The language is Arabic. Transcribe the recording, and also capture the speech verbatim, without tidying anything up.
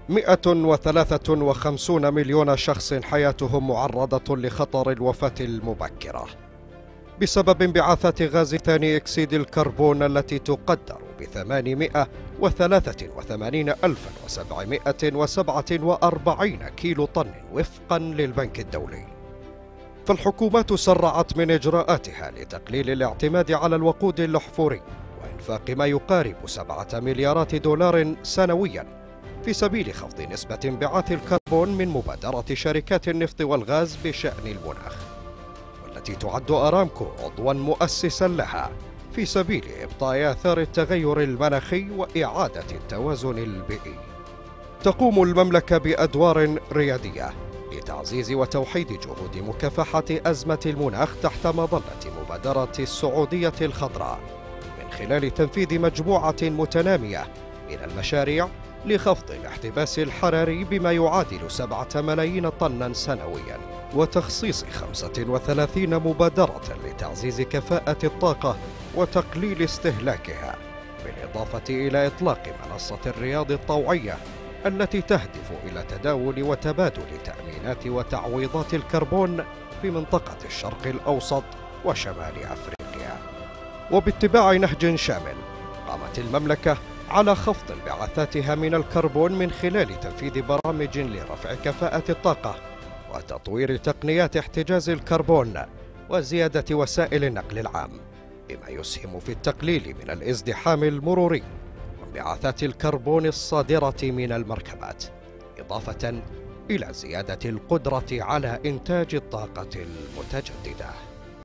مئة وثلاثة وخمسين مليون شخص حياتهم معرضة لخطر الوفاة المبكرة بسبب انبعاثات غاز ثاني أكسيد الكربون التي تقدر بثمانمئة وثلاثة وثمانين ألفا وسبعمئة وسبعة وأربعين كيلو طن وفقا للبنك الدولي. فالحكومات سرعت من إجراءاتها لتقليل الاعتماد على الوقود الأحفوري وإنفاق ما يقارب سبعة مليارات دولار سنويا في سبيل خفض نسبة انبعاث الكربون من مبادرة شركات النفط والغاز بشأن المناخ، والتي تعد أرامكو عضوا مؤسسا لها في سبيل إبطاء آثار التغير المناخي وإعادة التوازن البيئي. تقوم المملكة بأدوار ريادية لتعزيز وتوحيد جهود مكافحة أزمة المناخ تحت مظلة مبادرة السعودية الخضراء، من خلال تنفيذ مجموعة متنامية من المشاريع لخفض الاحتباس الحراري بما يعادل سبعة ملايين طنا سنويا، وتخصيص خمسة وثلاثين مبادرة لتعزيز كفاءة الطاقة وتقليل استهلاكها، بالإضافة إلى إطلاق منصة الرياض الطوعية التي تهدف إلى تداول وتبادل تأمينات وتعويضات الكربون في منطقة الشرق الأوسط وشمال أفريقيا. وباتباع نهج شامل قامت المملكة على خفض انبعاثاتها من الكربون من خلال تنفيذ برامج لرفع كفاءة الطاقة وتطوير تقنيات احتجاز الكربون وزيادة وسائل النقل العام، بما يسهم في التقليل من الازدحام المروري وانبعاثات الكربون الصادرة من المركبات، إضافة إلى زيادة القدرة على إنتاج الطاقة المتجددة.